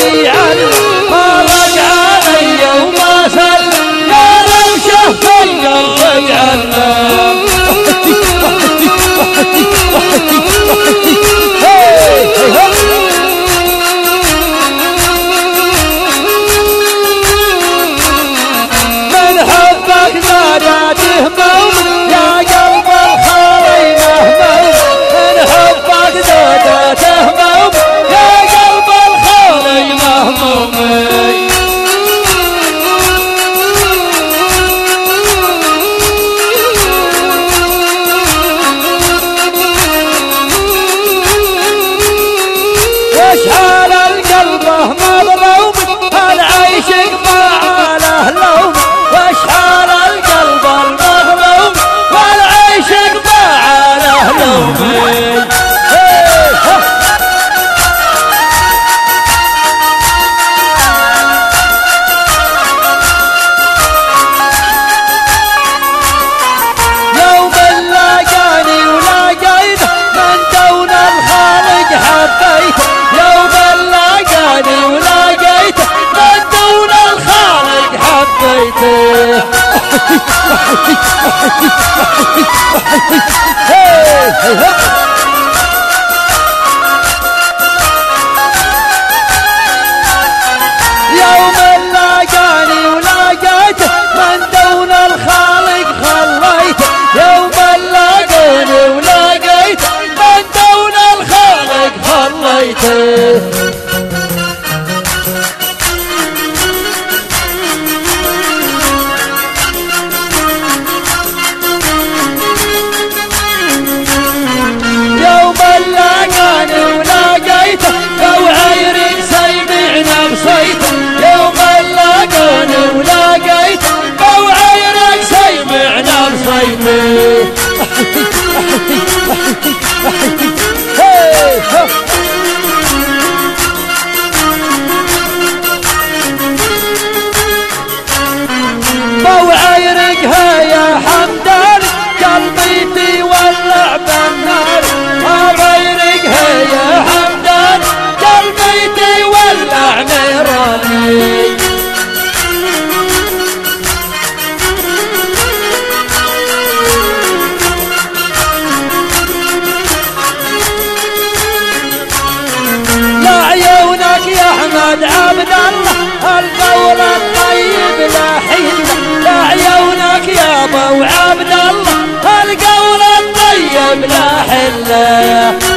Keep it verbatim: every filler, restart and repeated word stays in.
علي عنا ما رجع علي وما سل يا لو شف القلب عنا من حبك زادته موت يا قلب الخالي مهموم من حبك زادته موت يا قلب الخالي مهموم واشحال القلب مظلوم العيشق معاله لوم واشحال القلب المظلوم والعيشق معاله لوم يوم لاقاني ولاقيته من دون الخالق حبيته يوم لاقاني ولاقيته من دون الخالق حبيته يوم لاقاني ولاقيته من دون الخالق خليته يوم لاقاني ولاقيته من دون الخالق خليته يوم لاقاني ولاقيته لو عيرك سيمعنا بصيته يوم لاقاني ولاقيته لو عيرك سيمعنا بصيته موعيرقها يا حمدان قلبي تولع بالنار موعيرقها يا حمدان قلبي تولع نيراني لا عيونك يا احمد عبد الله القول الطيب لا حيله لا عيونك يا ابو عبد الله القول الطيب لا حله